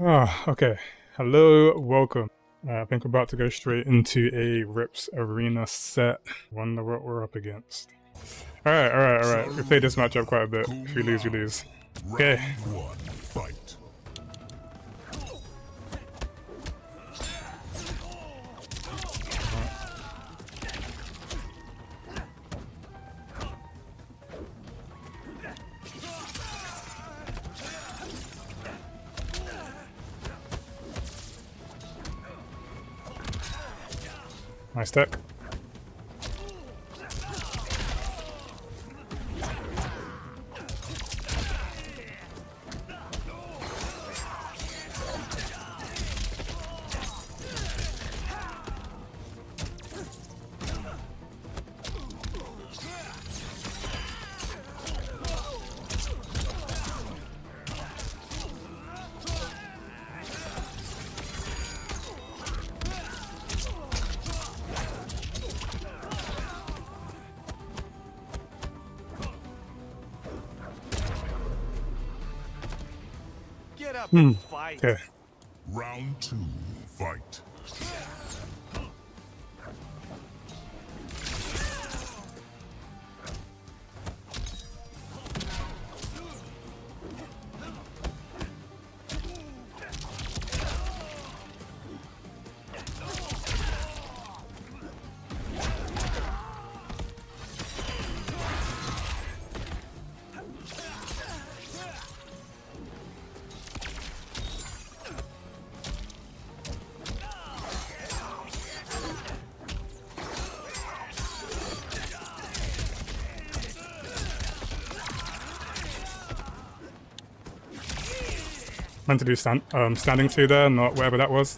Ah, okay. Hello, welcome. I think we're about to go straight into a RIPS arena set. Wonder what we're up against. Alright. We played this matchup quite a bit. If we lose, we lose. Okay. Round one, fight. Nice tech. Get up and fight. Okay. Round two, fight. Meant to do standing two there, not whatever that was.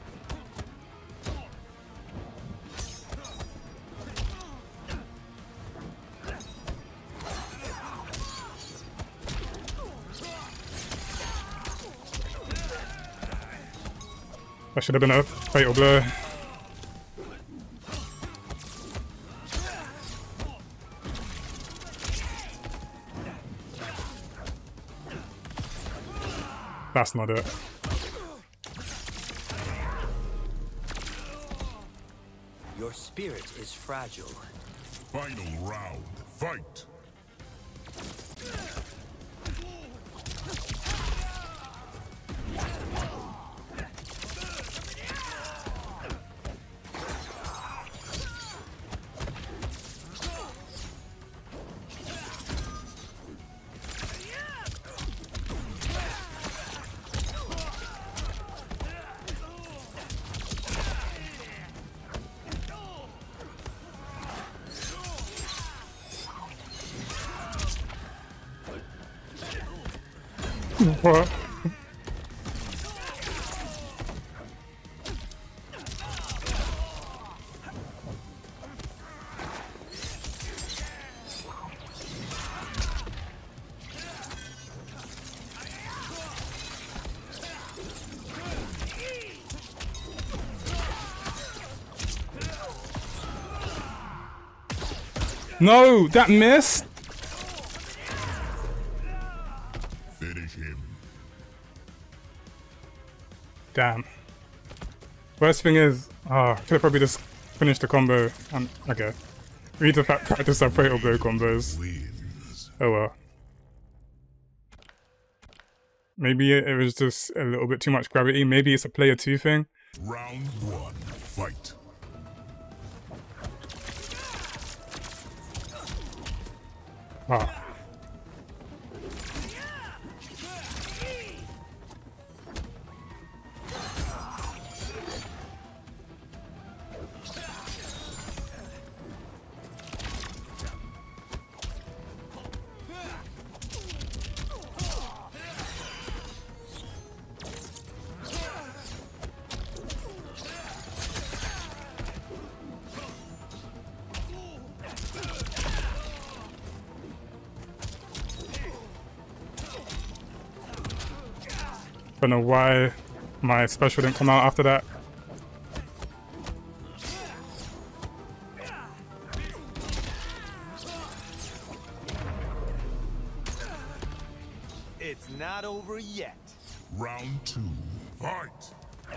That should have been a fatal blow. That's not it. Your spirit is fragile. Final round, fight. What? No, that missed. Finish him. Damn. Worst thing is, I could have probably just finished the combo. Okay. We need to practice our fatal blow combos. Wins. Oh well. Maybe it was just a little bit too much gravity. Maybe it's a player 2 thing. Round one, fight. Ah. Don't know why my special didn't come out after that. It's not over yet. Round two, Fight!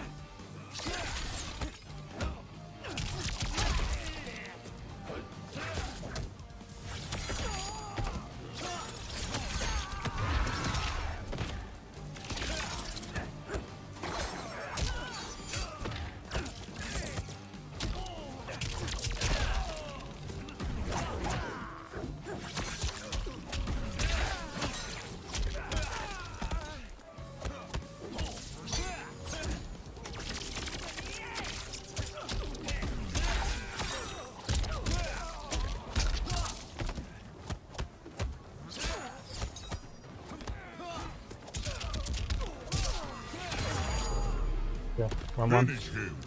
Yeah, 1-1. Finish him!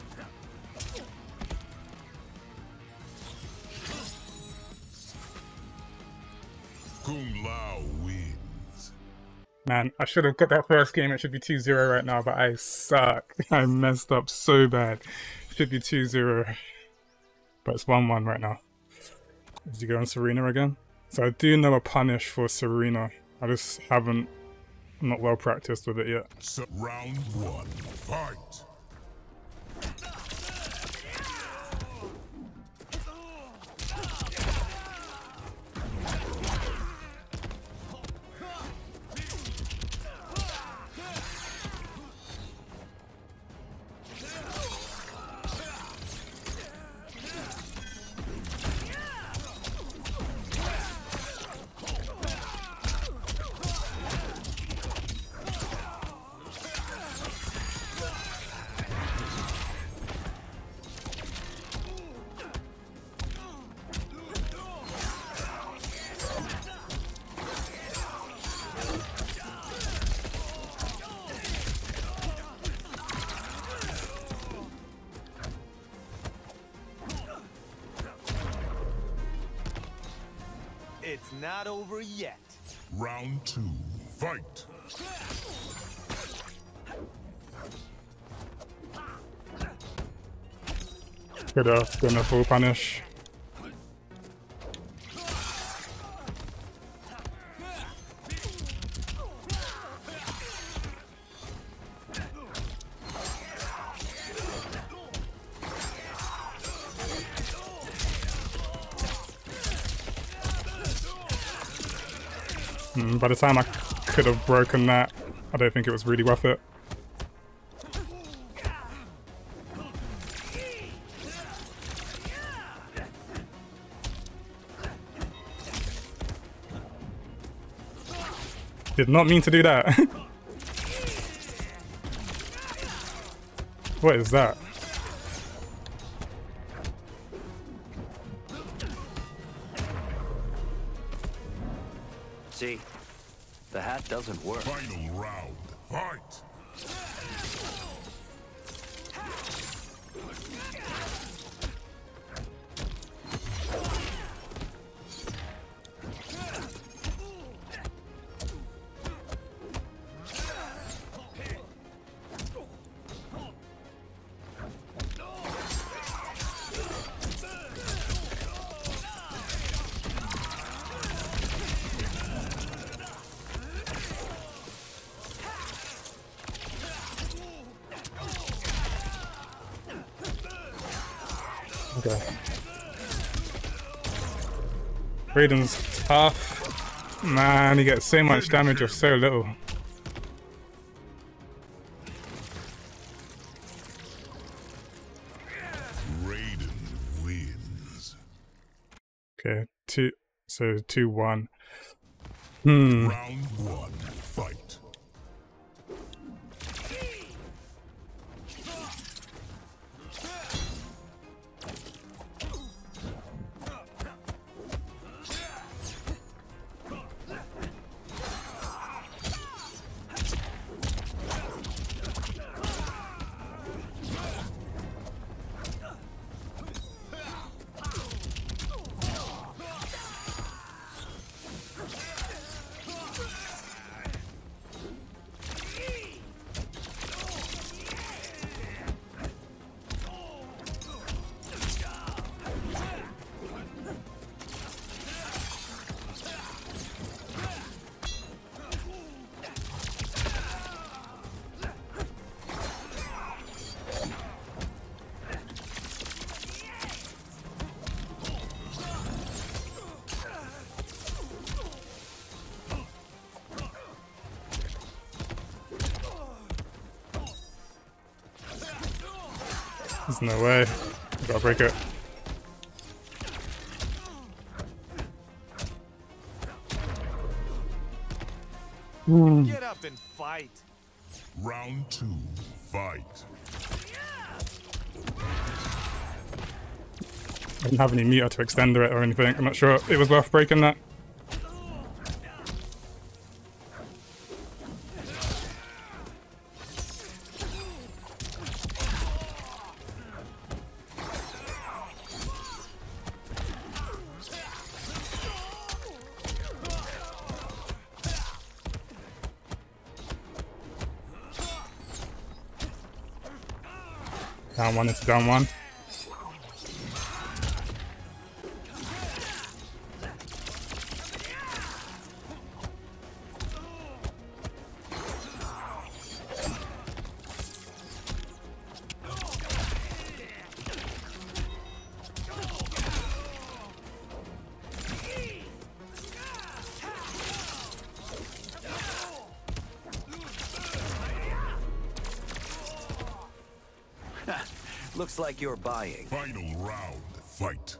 Kung Lao wins. Man, I should have got that first game. It should be 2-0 right now, but I suck. I messed up so bad. It should be 2-0. But it's 1-1 right now. Did you go on Serena again? So I do know a punish for Serena. I just haven't... I'm not well practiced with it yet. So, round 1, fight! It's not over yet. Round 2, fight! Could have done a full punish. By the time I could have broken that, I don't think it was really worth it. Did not mean to do that. What is that? See, the hat doesn't work. Final round, fight! Okay. Raiden's tough. Man, he gets so much damage of so little. Raiden wins. Okay, 2-1. Round 1, fight! There's no way. I gotta break it. Get up and fight. Round 2, fight. I didn't have any meter to extend it or anything. I'm not sure it was worth breaking that. Down one, it's down one. Looks like you're buying. Final round, fight.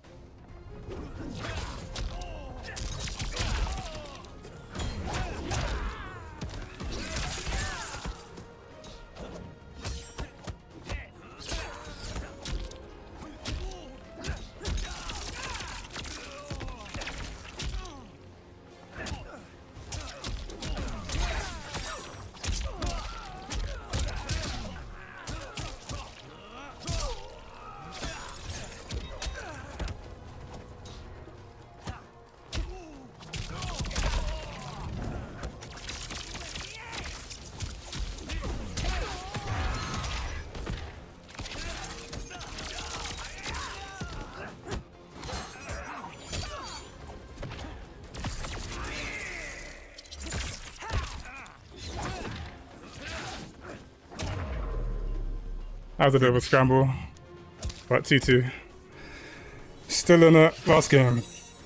That was a bit of a scramble, but 2-2. Still in it, last game.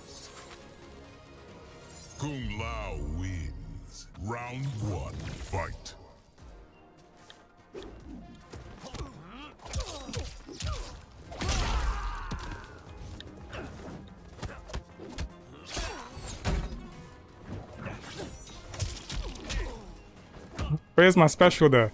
Kung Lao wins. Round 1, fight. Where's my special there?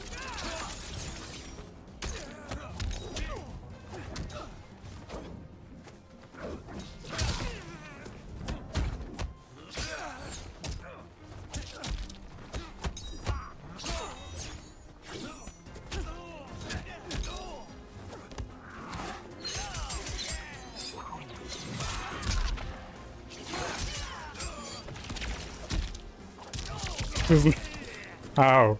Ow.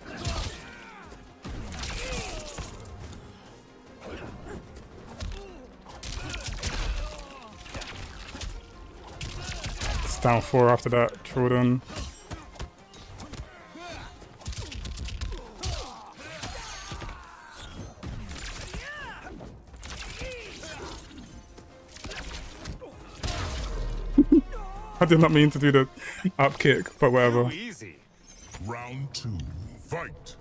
It's down 4 after that, Jordan. I did not mean to do the up kick, but whatever. Too easy. Round 2, fight.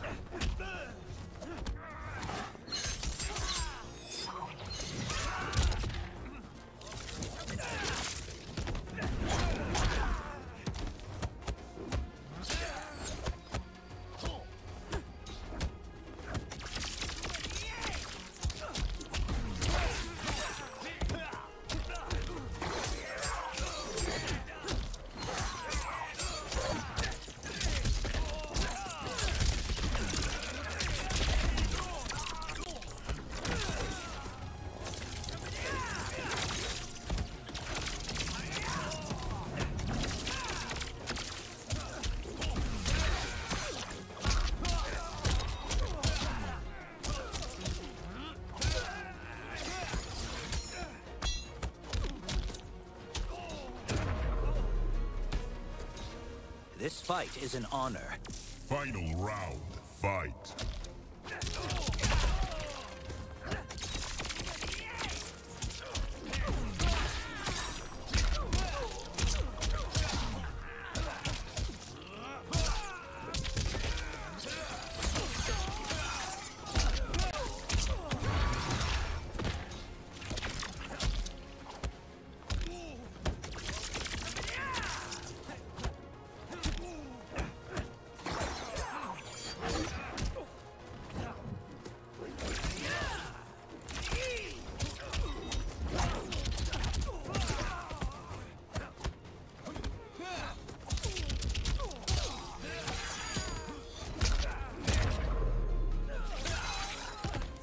This fight is an honor. Final round, fight.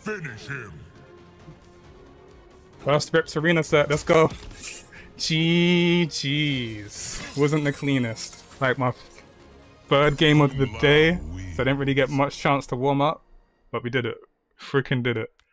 Finish him. First Rips Arena set, let's go. GG's. Wasn't the cleanest. Like my third game of the day, so I didn't really get much chance to warm up, but we did it. Freaking did it.